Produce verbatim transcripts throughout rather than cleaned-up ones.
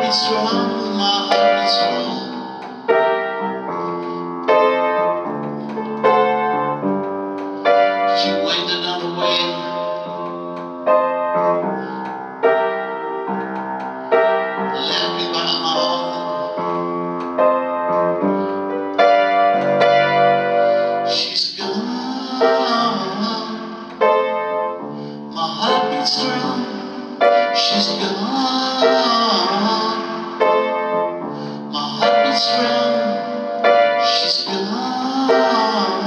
beats strong, my heart beats strong. She went another way, left me by my own. She's gone, my heart beats strong. She's gone, my heart beats strong. She's gone,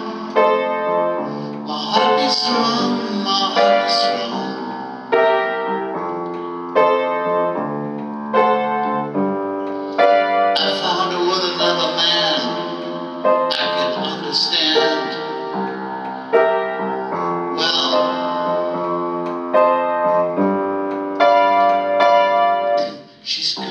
my heart beats strong, my heart beats strong. I found her with another man I can understand. Well, she's